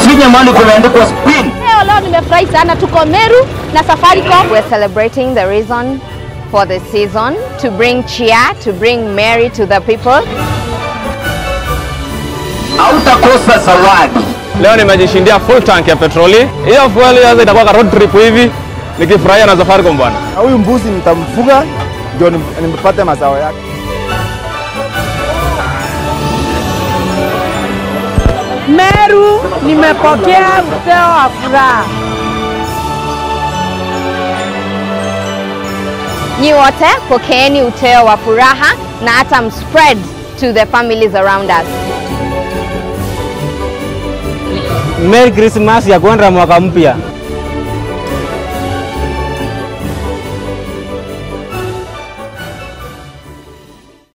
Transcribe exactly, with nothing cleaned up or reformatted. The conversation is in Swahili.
usifinye mahali kumeandikwa spin. Leo nimefurahi sana, tuko Meru na Safaricom. We're celebrating the reason for the season, to bring cheer, to bring merry to the people. Hautakosa zawadi. Leo nimejishindia full tank ya petroli. Hiyo fuel hiyo itakuwa road trip hivi nikifurahia na Safaricom bwana. Huyu mbuzi nitamfuga ndio nipate mazao yake. Meru nimepokea Uteo wa Furaha. Nyi wote pokeeni Uteo wa Furaha na hata mspread to the families around us. Merry Christmas ya kuanza mwaka mpya.